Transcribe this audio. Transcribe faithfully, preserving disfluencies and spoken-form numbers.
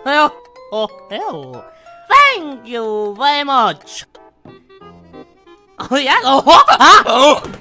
Oh, oh, oh. Thank you very much. Oh, yeah. Oh,